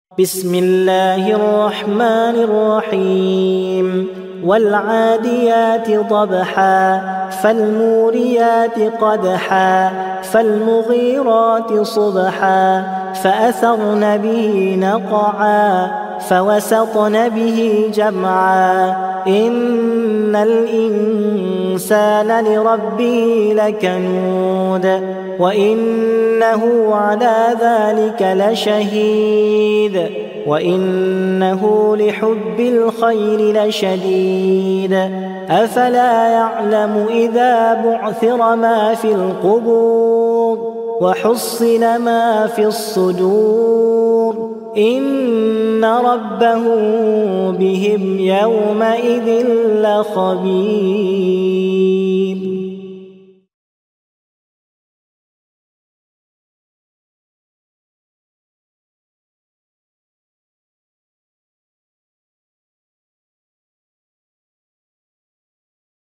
بسم الله الرحمن الرحيم والعاديات ضبحا فالموريات قدحا فالمغيرات صبحا فأثرن به نقعا فوسطن به جمعا إن الإنسان لربه لكنود وإنه على ذلك لشهيد وإنه لحب الخير لشديد أفلا يعلم إذا بعثر ما في القبور وحصل ما في الصدور إن ربهم بهم يومئذ لخبير.